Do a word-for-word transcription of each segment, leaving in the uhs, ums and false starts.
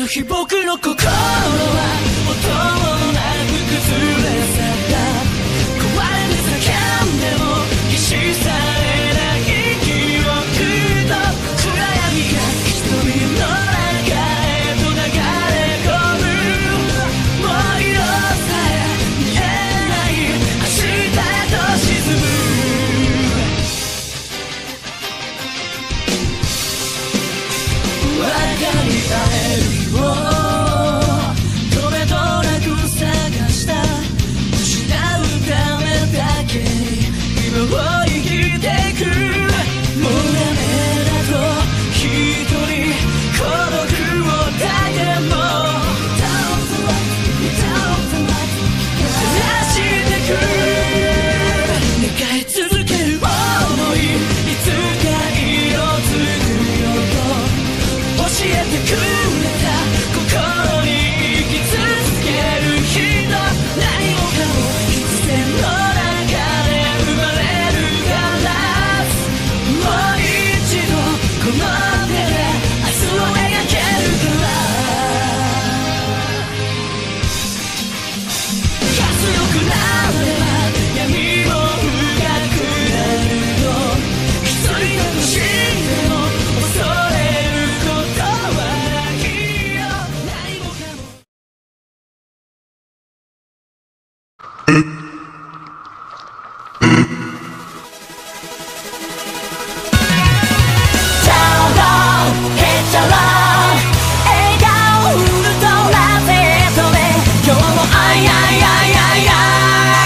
日僕の心は音もなく崩れ去った。壊れて叫んでも消し去れない記憶と暗闇が瞳の中へと流れ込む。もう色さえ見えない明日へと沈む。分かり合える日をどれどなく探した。失うためだけに今を生きていく。もうダメだと一人孤独を抱いても照らしてく。願い続ける想いいつか色づくよと教えてくれた。心に生き続ける人、何もかも必然の中で生まれるから。もう一度この手で明日を描けるから。強くなれば闇も深くなるよ。一人だと死んでも恐れることはないよ。何もかもちゃらへちゃら笑顔ウルトラセットで今日もあいあいあいあいあい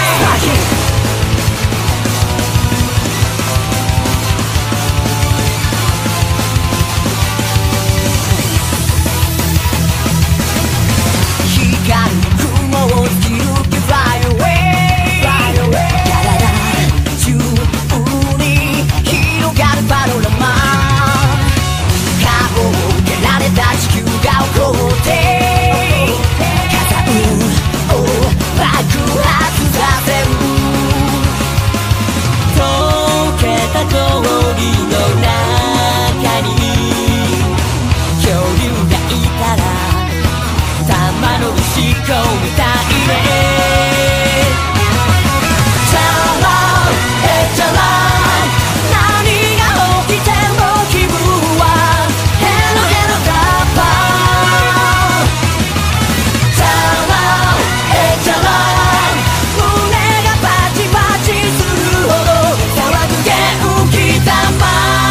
光る雲を突き抜け Fly away 体中に広がるパノラマ。顔を受けられた地球が起こって火山を爆発させる。溶けた氷の中に恐竜がいたら玉の石こみたいね。チャラヘチャラ何が起きても気分はヘロヘロカッパ。チャラヘチャラ胸がパチパチするほど騒ぐ元気玉。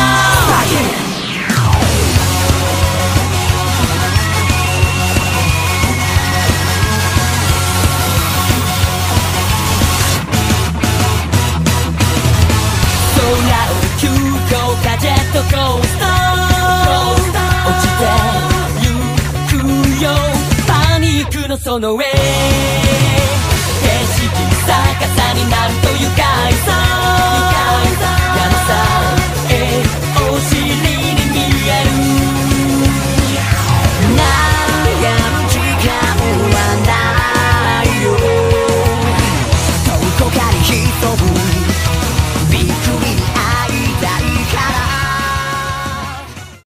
空を急降下ジェットコースター落ちてゆくよパニックのその上。景色逆さになると愉快さ。やるさえお尻に見える。悩む時間はないよ。どこかに潜むびっくり